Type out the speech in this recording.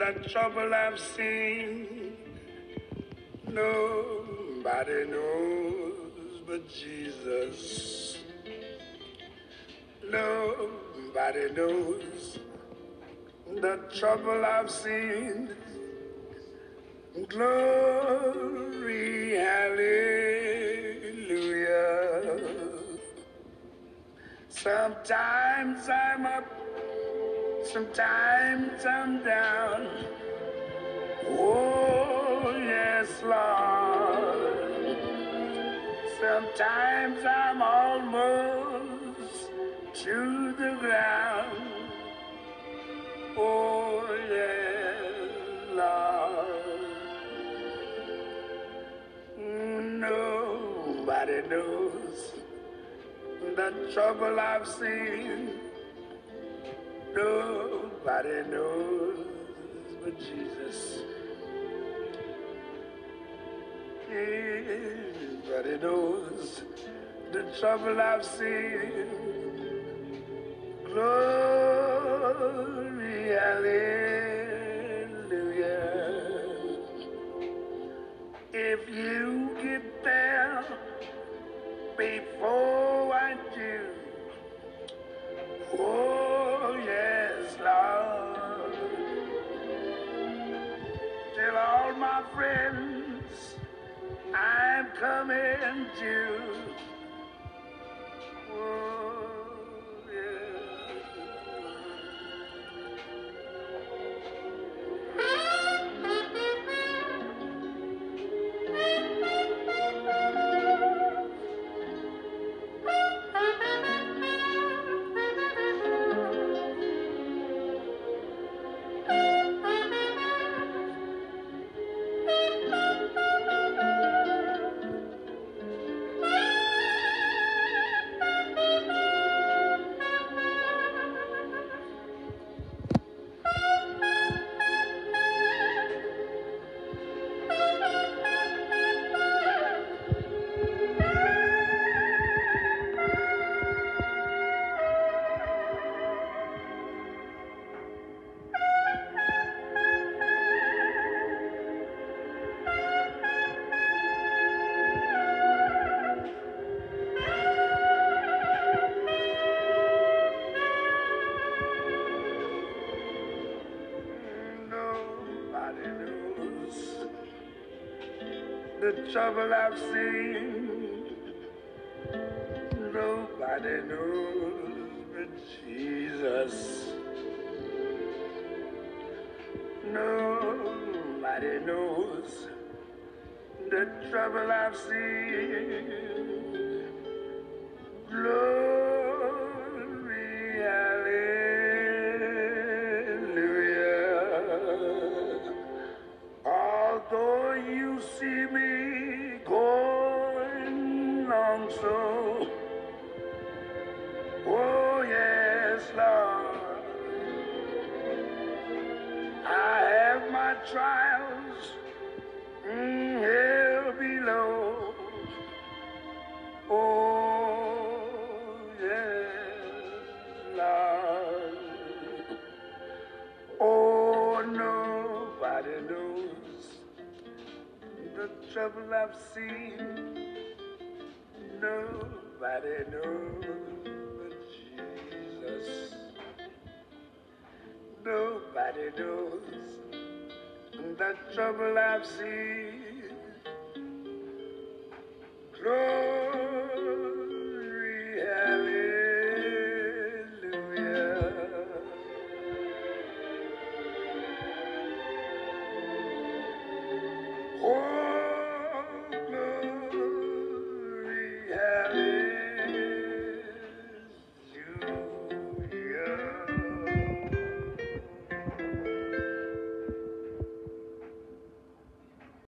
the trouble I've seen. Nobody knows but Jesus. Nobody knows the trouble I've seen. Glory, hallelujah. Sometimes I'm up, sometimes I'm down. Oh, yes, Lord. Sometimes I'm almost to the ground. Oh, yes, Lord. Nobody knows the trouble I've seen. Nobody knows but Jesus. Nobody knows the trouble I've seen. Glory, hallelujah. If you get there before I do, oh yes, Lord, tell all my friends I'm coming to. Oh, yeah. Nobody knows the trouble I've seen. Nobody knows but Jesus. Nobody knows the trouble I've seen. Glory, hallelujah. Although you see me going on so, oh yes, Lord, I have my trials here below. Oh yes, Lord. Oh, nobody knows the trouble I've seen. Nobody knows but Jesus. Nobody knows the trouble I've seen. Glory.